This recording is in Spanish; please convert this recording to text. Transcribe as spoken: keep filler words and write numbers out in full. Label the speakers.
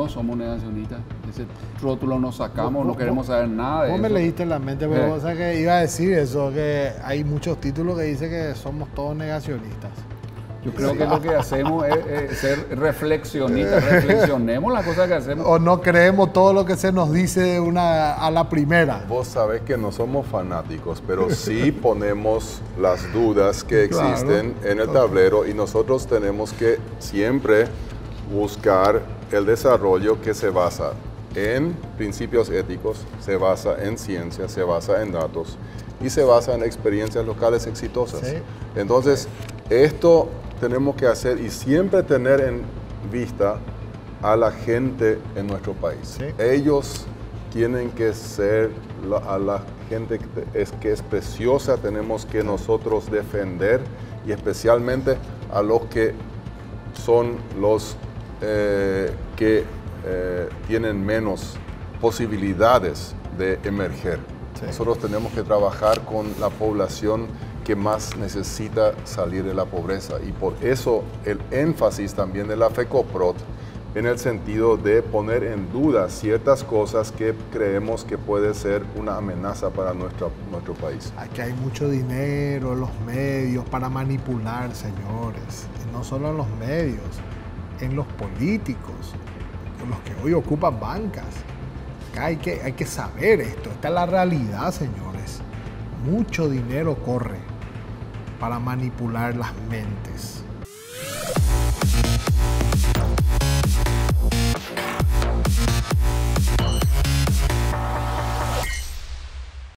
Speaker 1: No somos negacionistas, ese rótulo nos sacamos,
Speaker 2: Vos-
Speaker 1: no
Speaker 2: vos-
Speaker 1: queremos saber nada de
Speaker 2: Vos me
Speaker 1: eso.
Speaker 2: leíste en la mente, pero
Speaker 1: Eh.
Speaker 2: vos sabés que iba a decir eso, que hay muchos títulos que dicen que somos todos negacionistas.
Speaker 1: Yo creo que lo que hacemos es, es ser reflexionistas, reflexionemos las cosas que hacemos.
Speaker 2: O no creemos todo lo que se nos dice de una, a la primera.
Speaker 3: Vos sabés que no somos fanáticos, pero sí ponemos las dudas que
Speaker 2: Claro.
Speaker 3: existen en el tablero y nosotros tenemos que siempre buscar el desarrollo que se basa en principios éticos, se basa en ciencia, se basa en datos y se basa en experiencias locales exitosas.
Speaker 2: Sí.
Speaker 3: Entonces, esto tenemos que hacer y siempre tener en vista a la gente en nuestro país.
Speaker 2: Sí.
Speaker 3: Ellos tienen que ser la- a la gente que es, que es preciosa, tenemos que nosotros defender y especialmente a los que son los eh, que eh, tienen menos posibilidades de emerger.
Speaker 2: Sí.
Speaker 3: Nosotros tenemos que trabajar con la población que más necesita salir de la pobreza y por eso el énfasis también de la FECOPROT en el sentido de poner en duda ciertas cosas que creemos que puede ser una amenaza para nuestro, nuestro país.
Speaker 2: Aquí hay mucho dinero en los medios para manipular, señores. Y no solo en los medios, en los políticos, en los que hoy ocupan bancas. Acá hay que, hay que saber esto. Esta es la realidad, señores. Mucho dinero corre para manipular las mentes.